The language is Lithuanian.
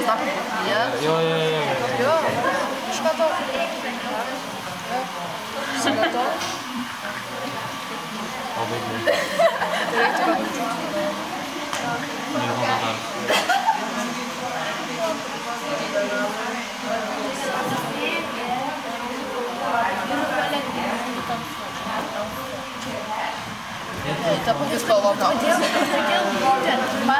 tą pakvies. Jo. Jo, iš karto. Sugato. O, baigė. Reikia, kad užčiūtų. Nežinau, dar. Ta pati spalva gautas.